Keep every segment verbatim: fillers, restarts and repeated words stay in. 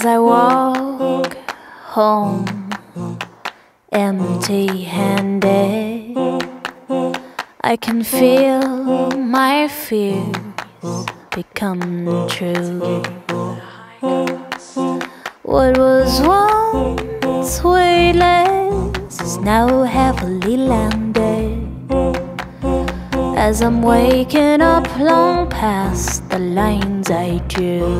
As I walk home empty-handed, I can feel my fears become true. What was once weightless is now heavily landed. As I'm waking up long past the lines I drew,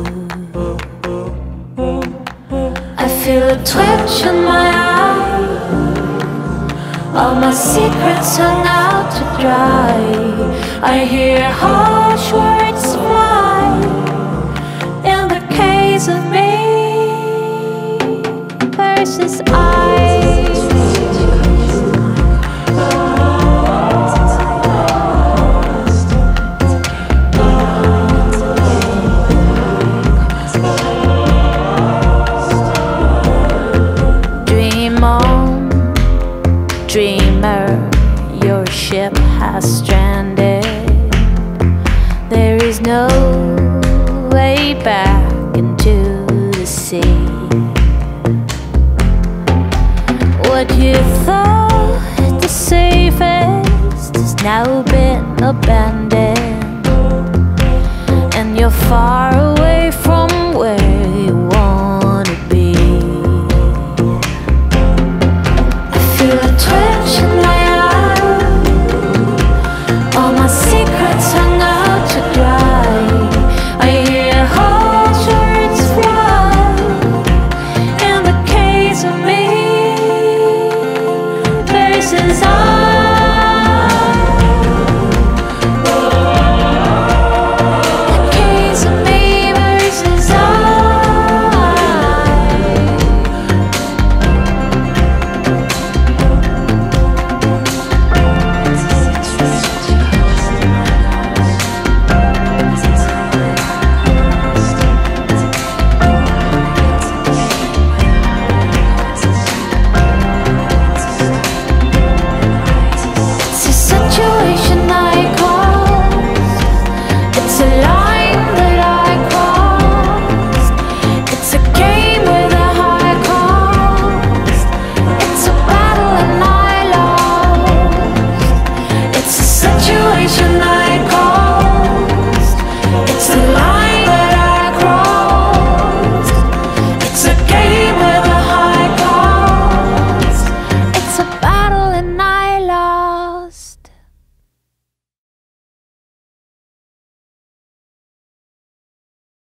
I feel a twitch in my eye. All my secrets are now to dry. I hear harsh words fly in the case of me versus I. Dreamer, your ship has stranded. There is no way back into the sea. What you thought the safest has now been abandoned, and you're far